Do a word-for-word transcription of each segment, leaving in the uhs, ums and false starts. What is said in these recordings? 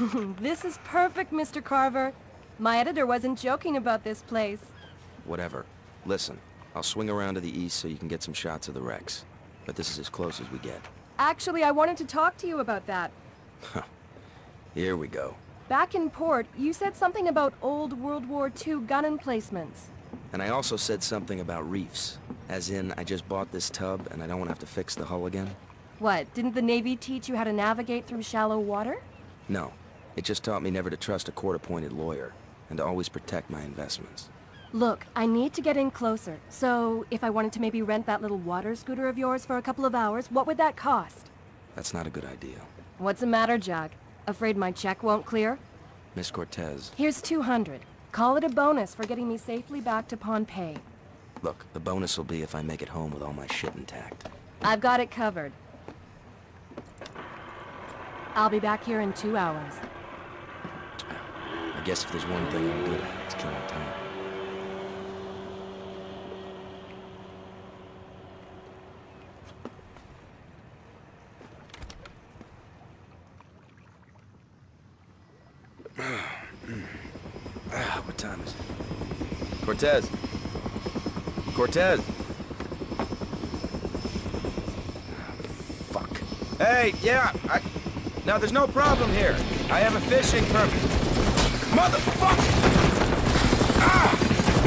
This is perfect, Mister Carver. My editor wasn't joking about this place. Whatever. Listen, I'll swing around to the east so you can get some shots of the wrecks. But this is as close as we get. Actually, I wanted to talk to you about that. Here we go. Back in port, you said something about old World War Two gun emplacements. And I also said something about reefs. As in, I just bought this tub and I don't want to have to fix the hull again. What, didn't the Navy teach you how to navigate through shallow water? No. It just taught me never to trust a court-appointed lawyer, and to always protect my investments. Look, I need to get in closer, so if I wanted to maybe rent that little water scooter of yours for a couple of hours, what would that cost? That's not a good idea. What's the matter, Jack? Afraid my check won't clear? Miss Cortez. Here's two hundred. Call it a bonus for getting me safely back to Pompeii. Look, the bonus will be if I make it home with all my shit intact. I've got it covered. I'll be back here in two hours. I guess if there's one thing I'm good at, it's killing time. Ah, what time is it? Cortez! Cortez! Fuck. Hey, yeah, I... Now, there's no problem here. I have a fishing permit. Motherfucker! Ah!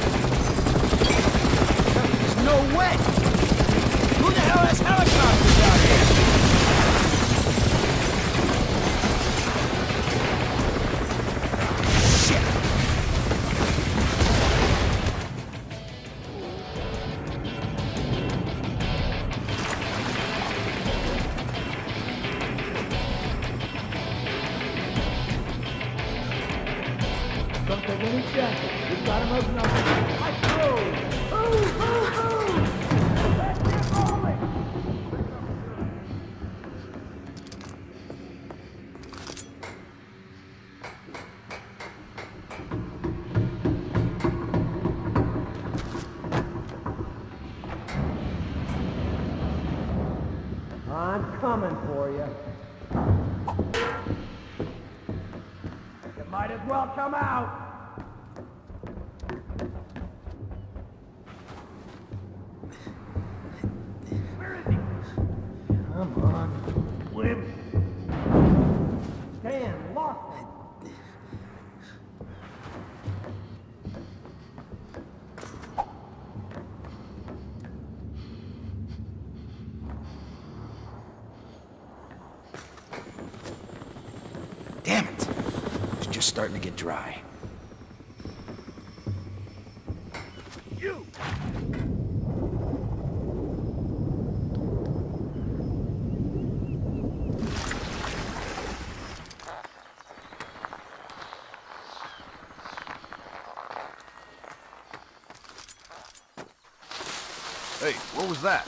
There's no way! Who the hell has helicopters out here? Don't take any chances. We've got him open up. Let's go! Ooh, ooh, ooh! Let's get rolling! I'm coming for you. You might as well come out. Where is he? Come on, Wim. Dan, lost him. Damn it! It's just starting to get dry. You! Hey, what was that?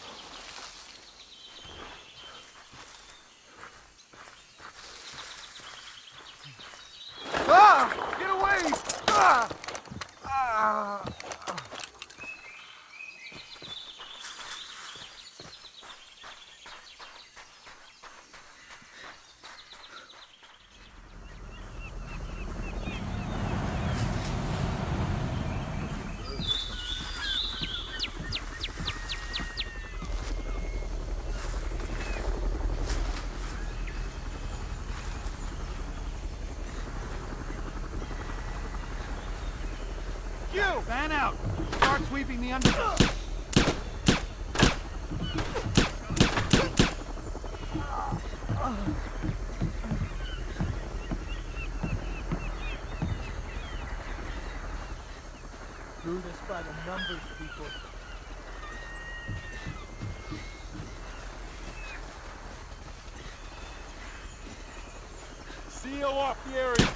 Ah! Get away! Ah! Ah! You! Fan out! Start sweeping the under... Do this by the numbers, people. Seal off the area!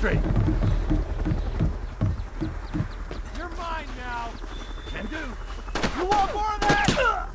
straight. You're mine now. Can do. You want more of that?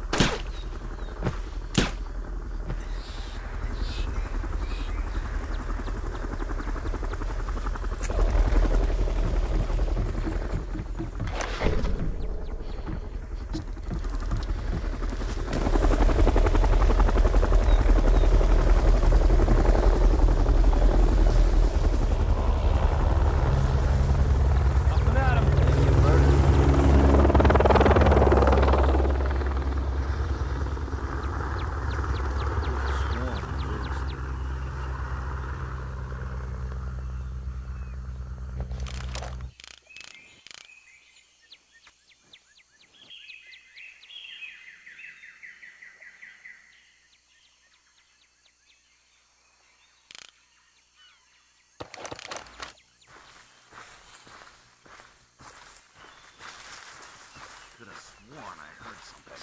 Sworn I heard something.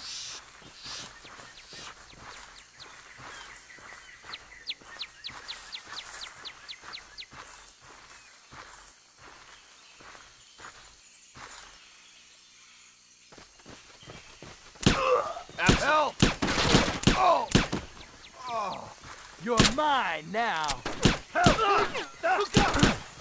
Help! Oh! Oh! You're mine now. Help! Look out!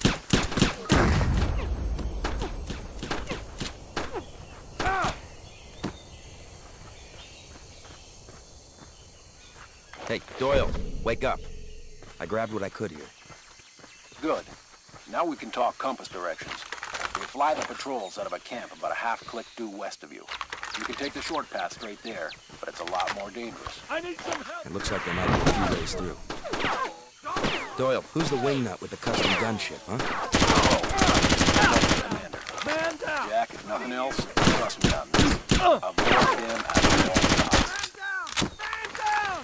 Hey, Doyle, wake up. I grabbed what I could here. Good. Now we can talk compass directions. We fly the patrols out of a camp about a half-click due west of you. You can take the short path straight there, but it's a lot more dangerous. I need some help. It looks like there might be a few ways through. Doyle, who's the wingnut with the custom gunship, huh? Commander. Man down. Jack, if nothing else, trust me on this. Avoid them at all costs. Man down.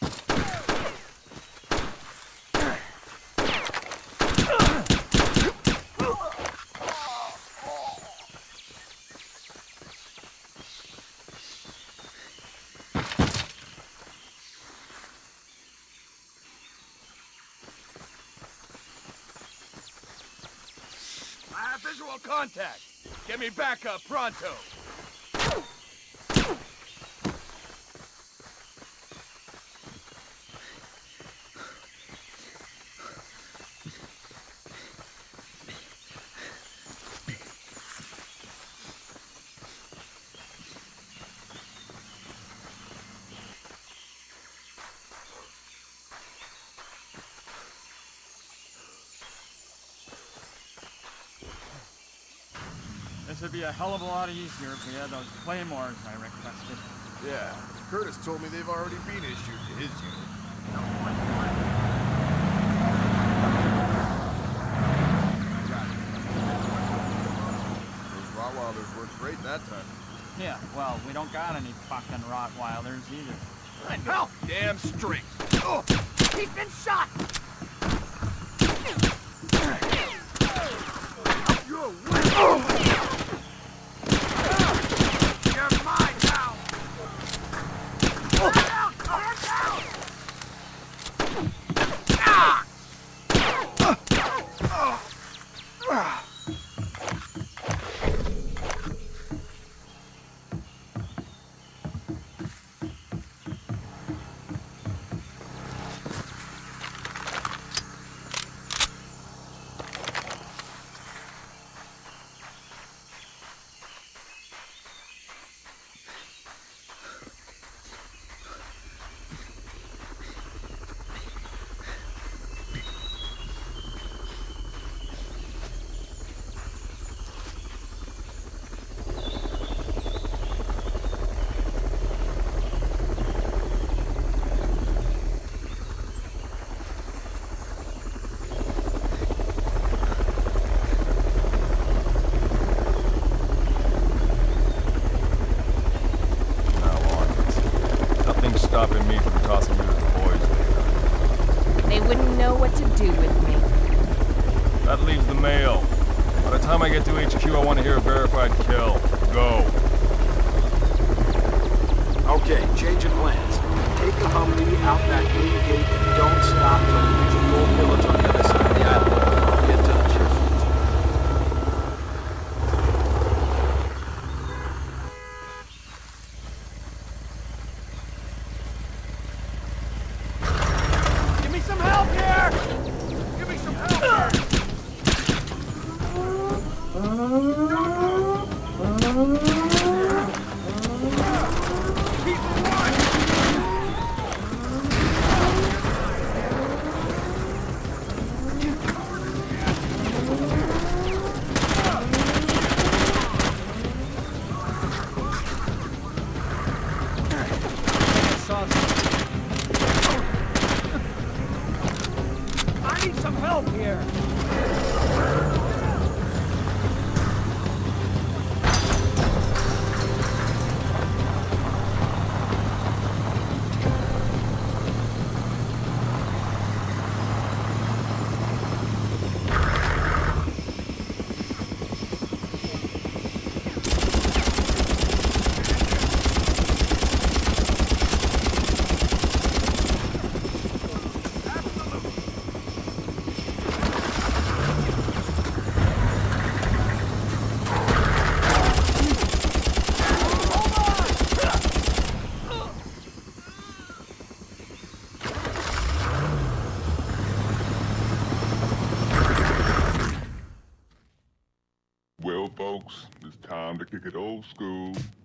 I have visual contact. Get me back up pronto. This would be a hell of a lot easier if we had those claymores I requested. Yeah, Curtis told me they've already been issued to his unit. Those Rottweilers worked great that time. Yeah, well, we don't got any fucking Rottweilers either. I know. Damn straight. Oh, He's been shot. you're weak. Oh. You're mine now. Get down. Get down. Ah. Ah. Stopping me from tossing you to the boys later. They wouldn't know what to do with me. That leaves the mail. By the time I get to H Q, I want to hear a verified kill. Go. Okay, change of plans. Take the Humvee out that green gate and don't stop till you reach a full village on the other side of the island. I'll be in touch. some help here. Well, folks, it's time to kick it old school.